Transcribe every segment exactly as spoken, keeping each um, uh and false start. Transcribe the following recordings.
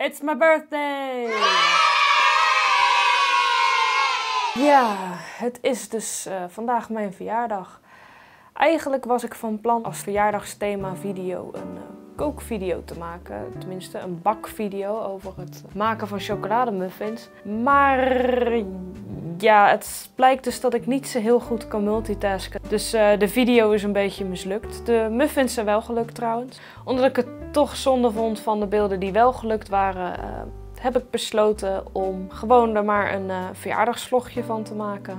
It's my birthday! Ja, het is dus uh, vandaag mijn verjaardag. Eigenlijk was ik van plan als verjaardagsthema video een uh, kookvideo te maken. Tenminste een bakvideo over het maken van chocolademuffins. Maar ja, het blijkt dus dat ik niet zo heel goed kan multitasken. Dus uh, de video is een beetje mislukt. De muffins zijn wel gelukt trouwens. Omdat ik het toch zonde vond van de beelden die wel gelukt waren, uh, heb ik besloten om gewoon er maar een uh, verjaardagsvlogje van te maken.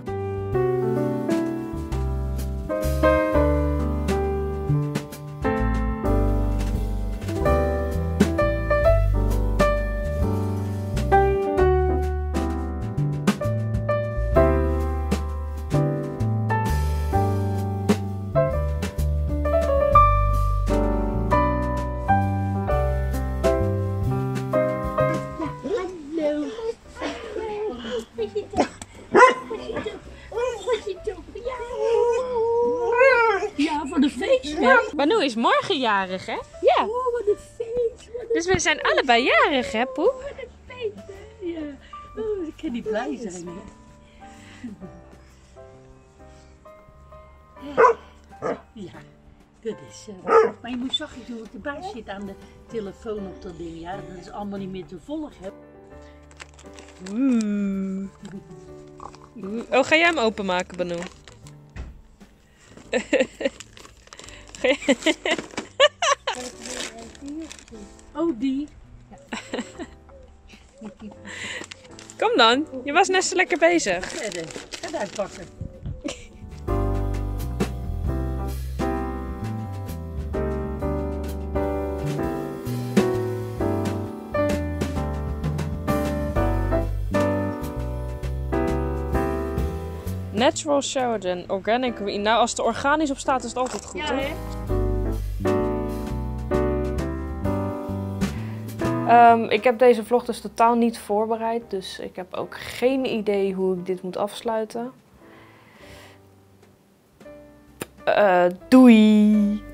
Ja, voor de feest, hè? Manu is morgen jarig, hè? Ja. Oh, wat een feest. Wat een dus we zijn allebei jarig, hè, Poe? Wat een feest, hè? Ja. Oh, ik kan niet blij zijn, hè? Ja, dat is... Uh, maar je moet zachtjes doen, want de baas zit aan de telefoon op dat ding. Ja, dat is allemaal niet meer te volgen, hè? Oeh. Oh, ga jij hem openmaken, Banu? Oh, die. Ja. Kom dan, je was net zo lekker bezig. Verder, ga het uitpakken. Natural Sheridan, Organic Green. Nou, als er organisch op staat is het altijd goed, ja, hè? Um, ik heb deze vlog dus totaal niet voorbereid, dus ik heb ook geen idee hoe ik dit moet afsluiten. Uh, doei!